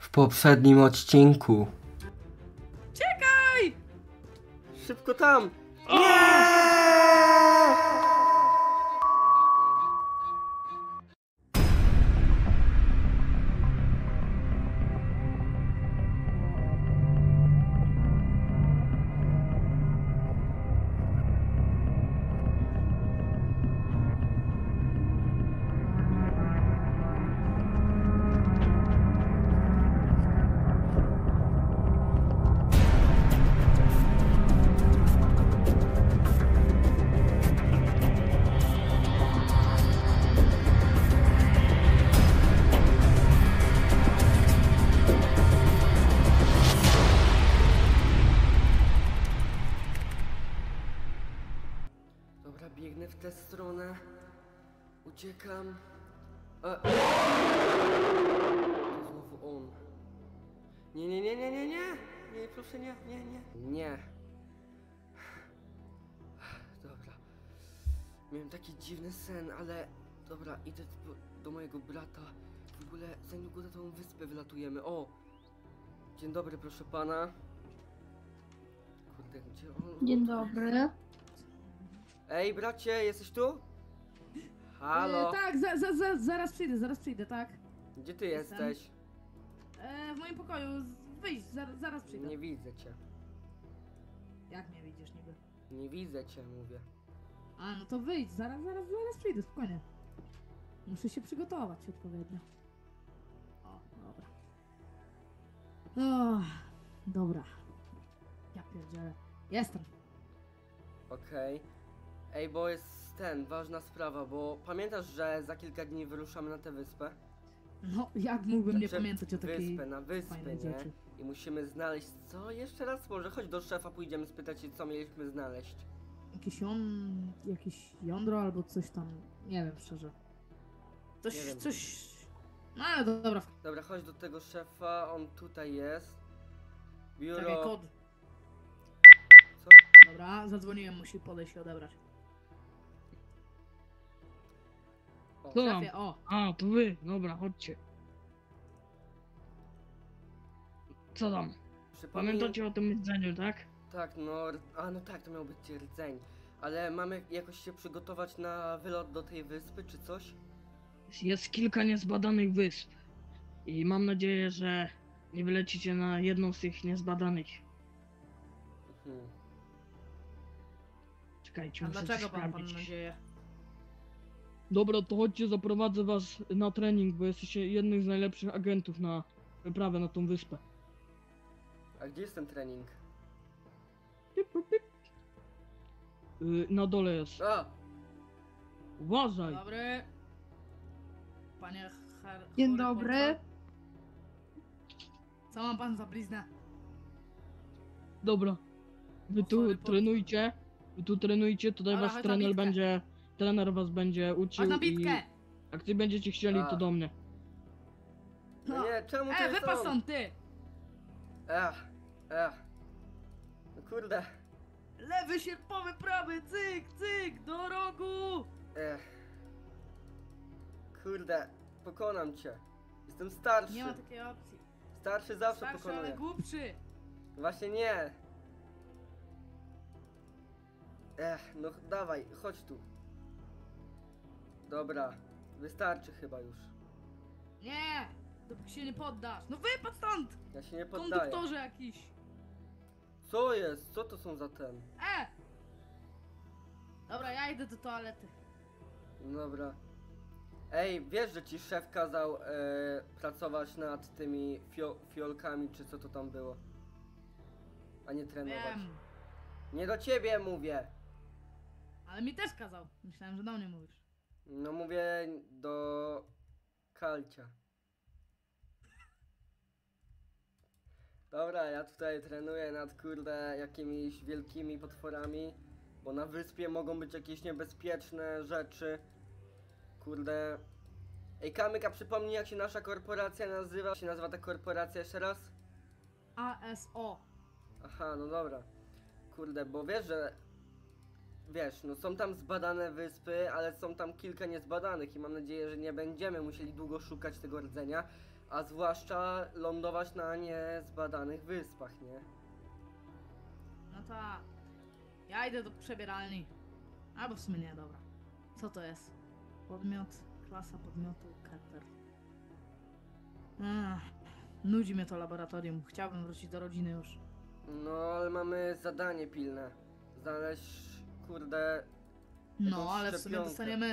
w poprzednim odcinku. Czekaj! Szybko tam! Dobra, biegnę w tę stronę. Uciekam. To znowu on. Nie. Nie, proszę, nie. Nie. Dobra. Miałem taki dziwny sen, ale... Dobra, idę do mojego brata. W ogóle za niedługo na tą wyspę wylatujemy. O! Dzień dobry, proszę pana. Kurde, gdzie on? Dzień dobry. Ej, bracie, jesteś tu? Halo? Tak, zaraz przyjdę, tak? Gdzie ty Jestem. jesteś? W moim pokoju, wyjść, zaraz przyjdę. Nie widzę cię. Jak mnie widzisz niby? Nie widzę cię, mówię. A, no to wyjdź, zaraz przyjdę, spokojnie. Muszę się przygotować odpowiednio. O, dobra. O, dobra. Ja pierdzielę. Jestem. Okej. Ej, bo jest ważna sprawa, bo pamiętasz, że za kilka dni wyruszamy na tę wyspę? No, jak mógłbym nie Znaczy, pamiętać o takiej na wyspę, fajnej nie? rzeczy? I musimy znaleźć co? Jeszcze raz? Może chodź do szefa, pójdziemy spytać się, co mieliśmy znaleźć. Jakieś jądro albo coś tam, nie wiem szczerze. Nie wiem. Coś... No ale dobra, Dobra, chodź do tego szefa, on tutaj jest. czekaj, Biuro... kod. Co? Dobra, zadzwoniłem, musi podejść i odebrać. O, Co tam? Szefie, o! A, to wy, dobra, chodźcie. Co tam? przypomnij... Pamiętacie o tym jedzeniu, tak? Tak, no tak, to miał być rdzeń. Ale mamy jakoś się przygotować na wylot do tej wyspy, czy coś? Jest kilka niezbadanych wysp. I mam nadzieję, że nie wylecicie na jedną z tych niezbadanych. Mhm. Czekajcie, A muszę dlaczego coś pan sprawdzić. nadzieję? Dobra, to chodźcie, zaprowadzę was na trening, bo jesteście jednym z najlepszych agentów na wyprawę na tą wyspę. A gdzie jest ten trening? Na dole jest. A! Uważaj! Dobry. Panie Dzień chory dobry. portfel? Co ma pan za bliznę? Dobra. Wy tu Sorry, trenujcie. Wy tu trenujcie, tutaj Dobra, wasz chodź na bitkę. trener was będzie uczył Chodź na i bitkę! jak ty będziecie chcieli, A. to do mnie. No No. nie, czemu to jest Wypadł on? stąd, ty! Ech. No kurde. Lewy sierpowy, prawy, cyk, do rogu! Ech. Kurde, pokonam cię. Jestem starszy. Nie ma takiej opcji. Starszy zawsze Starszy, ale pokonuje. głupszy. Właśnie nie. No dawaj, chodź tu. Dobra, wystarczy chyba już. Nie! Dopóki się nie poddasz. No wypadł stąd! Ja się nie poddaję. Konduktorze jakiś! Co jest? Co to są za ten? Dobra, ja idę do toalety. Dobra. Ej, wiesz, że ci szef kazał pracować nad tymi fiolkami, czy co to tam było? A nie trenować. Wiem, Nie do ciebie mówię. ale mi też kazał. Myślałem, że do mnie mówisz. No mówię do Kalcia. Dobra, ja tutaj trenuję nad kurde jakimiś wielkimi potworami, bo na wyspie mogą być jakieś niebezpieczne rzeczy. Kurde. Ej, Kamyka, przypomnij, jak się nasza korporacja nazywa. Jak się nazywa ta korporacja jeszcze raz? ASO. Aha, no dobra. Kurde, bo wiesz, że... Wiesz, no są tam zbadane wyspy, ale są tam kilka niezbadanych i mam nadzieję, że nie będziemy musieli długo szukać tego rdzenia. A zwłaszcza lądować na niezbadanych wyspach, nie? No to ja idę do przebieralni. Albo w sumie nie, dobra. Co to jest? Podmiot, klasa podmiotu, Kepler. Nudzi mnie to laboratorium. Chciałbym wrócić do rodziny już. No, ale mamy zadanie pilne. Znaleźć, kurde... No, Jakąś ale w sumie szczepionkę.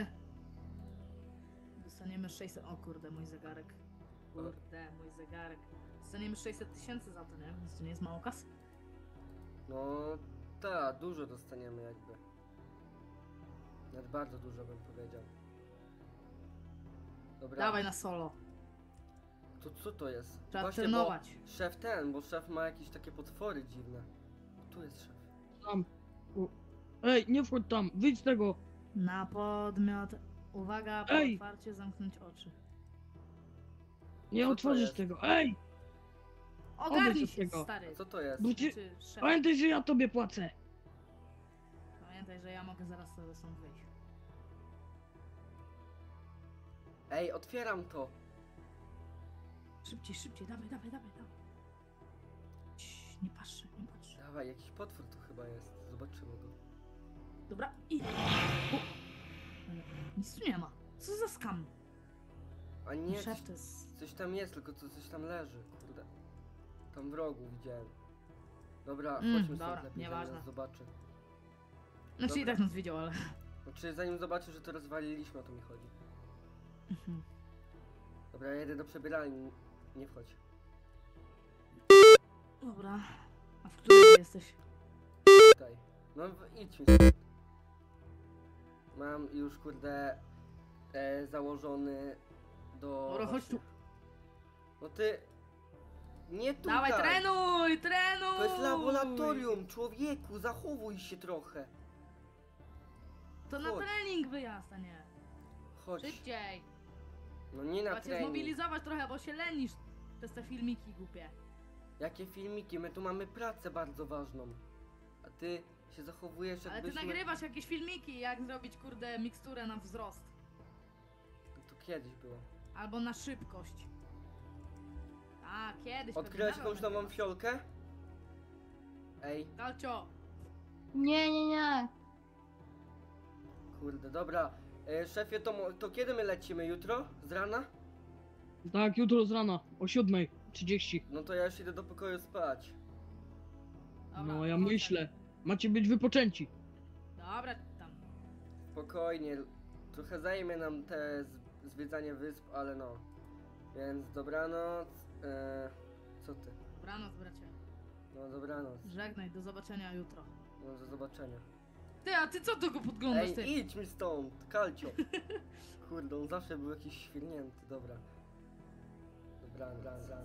dostaniemy 600... O kurde, mój zegarek. Kurde, mój zegarek. Dostaniemy 600 000 za to, nie? Więc to nie jest mało kasy. No, tak, dużo dostaniemy jakby. Nawet bardzo dużo bym powiedział. Dobra. Dawaj na solo. To co to jest? Trzeba Właśnie, trenować. bo szef bo szef ma jakieś takie potwory dziwne. Tu jest szef. Tam. O. Ej, nie wchodź tam, wyjdź z tego. Na podmiot. Uwaga, po Ej! otwarcie zamknąć oczy. Nie Co to otworzysz jest? tego. Ej! Ogarnij Odejdź od się, tego. stary. A co to jest? Bo ci... Czy szef. Pamiętaj, że ja tobie płacę. Pamiętaj, że ja mogę zaraz sobie stąd wyjść. Ej, otwieram to. Szybciej, szybciej, dawaj, dawaj, dawaj, dawaj. Cii, nie patrzę, nie patrzę. Dawaj, jakiś potwór tu chyba jest. Zobaczymy go. Dobra, i... Nic tu nie ma. Co za skam? A nie, Szef to jest... coś tam jest, tylko coś tam leży, kurde. Tam w rogu widziałem. Dobra, chodźmy stąd dobra, lepiej, zanim nieważne. nas zobaczy. Znaczy i Dobra. tak nas widział, ale... Znaczy, zanim zobaczy, że to rozwaliliśmy, o to mi chodzi. Mhm. Dobra, ja jedę do przebieralni. Nie wchodź. Dobra. A w której ty jesteś? Tutaj. No, idź mi stąd. Mam już, kurde, założony do... Dobra, chodź tu. No ty... Nie tutaj! Dawaj, trenuj, trenuj! To jest laboratorium, człowieku, zachowuj się trochę. To na Chodź. trening wyjazd, a nie. Chodź. Szybciej. No nie na Trzeba cię trening. zmobilizować trochę, bo się lenisz przez te filmiki głupie. Jakie filmiki? My tu mamy pracę bardzo ważną. A ty się zachowujesz Ale ty jakbyśmy... nagrywasz jakieś filmiki, jak zrobić, kurde, miksturę na wzrost. To kiedyś było. Albo na szybkość. A, kiedyś. Odkryłeś pewnie jakąś nawet nową nagrywasz. fiolkę? Ej, Kalcio, Nie, nie, nie. kurde, dobra. Szefie, to kiedy my lecimy? Jutro? Z rana? Tak, jutro z rana o 7:30. No to ja już idę do pokoju spać. dobra, No ja powodzenia. myślę. Macie być wypoczęci. Dobra, tam. Spokojnie. Trochę zajmie nam te zwiedzanie wysp, ale no. Więc dobranoc. Co ty? Dobranoc, bracie. No dobranoc. Żegnaj, do zobaczenia jutro. No do zobaczenia. Ty, a ty co tu go podglądasz, ty? Ej, idź mi stąd, Kalcio. Kurde, on zawsze był jakiś świrnięty, dobra. Dobranoc.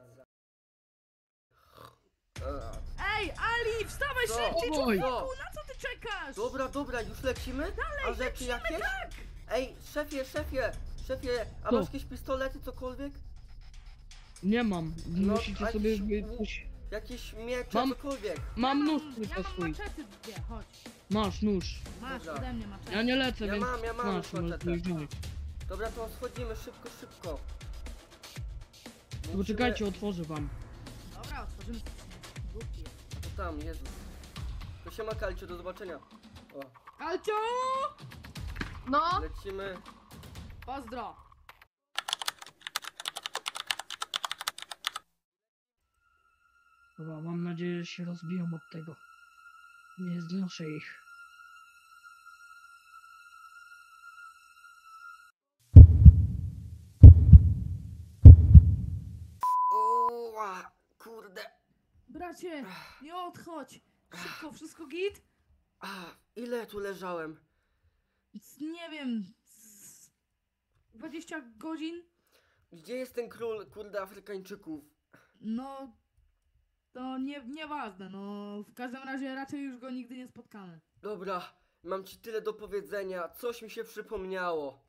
Ej, Ali, wstawaj Co? szybciej, Oj. człowieku, Co? na co ty czekasz? Dobra, już lecimy? A rzeczy jakieś? tak! Ej, szefie, a Co? masz jakieś pistolety, cokolwiek? Nie mam. No, Musicie a sobie... jakiś Jakieś miecze, Mam- cokolwiek? Mam nóż Ja tylko mam swój. maczety dwie, chodź. Masz nóż. Masz Dobra. ode mnie maczety. Ja nie lecę, Ja więc mam masz, już możesz maczetę. mi wziąć. Dobra, to schodzimy szybko. Tylko czekajcie, otworzę wam. Dobra, otworzymy skrzynię. Głupki jest. To tam, Jezus. To siema, Kalcio, do zobaczenia. O, Kalcio! No, lecimy. Pozdro! Dobra, mam nadzieję, że się rozbiją od tego. Nie znoszę ich. Oła, kurde. Bracie, nie odchodź! Szybko, wszystko git? A, ile tu leżałem? Nie wiem... 20 godzin? Gdzie jest ten król, kurde, Afrykańczyków? No... To nieważne, no... W każdym razie raczej już go nigdy nie spotkamy. Dobra, mam ci tyle do powiedzenia, coś mi się przypomniało.